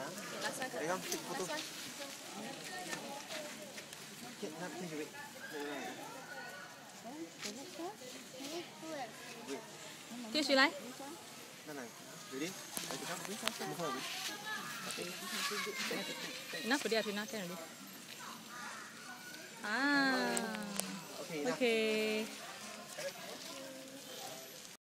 Okay, last one. Come, take photo. Last one. Okay, now change your weight. Wait. 接谁来？ No. Ready? Okay, come. Move on. Okay. Enough for that, enough already. Ah. Okay, enough. Okay.